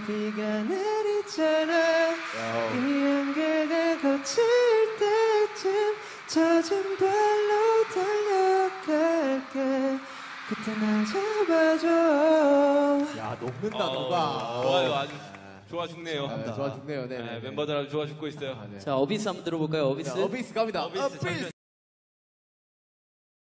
비가 내리잖아. 이 안개가 거칠 때쯤 젖은 발로 달려갈게. 그때 날 잡아줘. 야, 녹는다, 녹아. 좋아요, 아주 좋아 죽네요. 좋아 죽네요. 네, 멤버들 아주 좋아 죽고 있어요. 자, 어비스 한번 들어볼까요? 어비스. 어비스 갑니다. 어비스.